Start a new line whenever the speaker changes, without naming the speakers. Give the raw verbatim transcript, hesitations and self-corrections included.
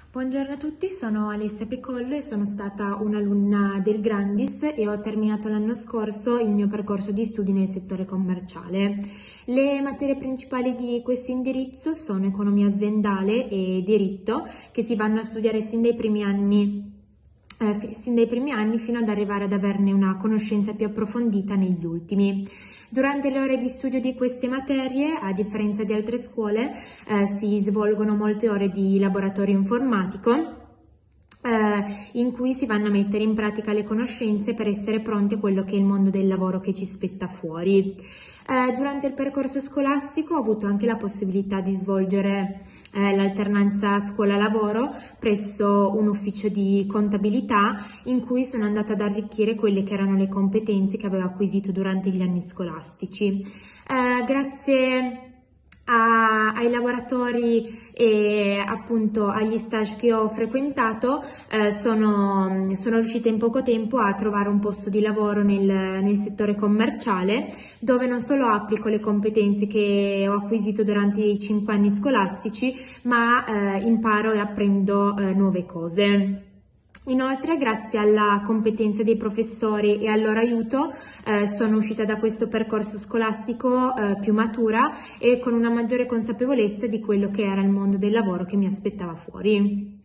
Buongiorno a tutti, sono Alessia Pecollo e sono stata un'alunna del Grandis e ho terminato l'anno scorso il mio percorso di studi nel settore commerciale. Le materie principali di questo indirizzo sono economia aziendale e diritto, che si vanno a studiare sin dai primi anni Eh, sin dai primi anni fino ad arrivare ad averne una conoscenza più approfondita negli ultimi. Durante le ore di studio di queste materie, a differenza di altre scuole, eh, si svolgono molte ore di laboratorio informatico eh, in cui si vanno a mettere in pratica le conoscenze per essere pronti a quello che è il mondo del lavoro che ci spetta fuori. Eh, durante il percorso scolastico ho avuto anche la possibilità di svolgere eh, l'alternanza scuola-lavoro presso un ufficio di contabilità in cui sono andata ad arricchire quelle che erano le competenze che avevo acquisito durante gli anni scolastici. Eh, grazie a, ai laboratori e appunto agli stage che ho frequentato eh, sono, sono riuscita in poco tempo a trovare un posto di lavoro nel, nel settore commerciale, dove non solo applico le competenze che ho acquisito durante i cinque anni scolastici, ma eh, imparo e apprendo eh, nuove cose. Inoltre, grazie alla competenza dei professori e al loro aiuto, eh, sono uscita da questo percorso scolastico eh, più matura e con una maggiore consapevolezza di quello che era il mondo del lavoro che mi aspettava fuori.